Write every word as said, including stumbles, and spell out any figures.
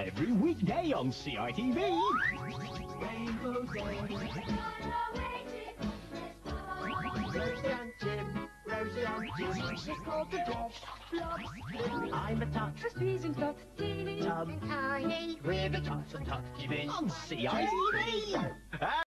every weekday on C I T V. Rainbow Day. Rosie and Jim, Rosie and Jim, it's called the Dog Vlog. I'm a tot, For squeezing tot, teeny Tom, and tiny. we're the Tots and Tots T V On C I T V.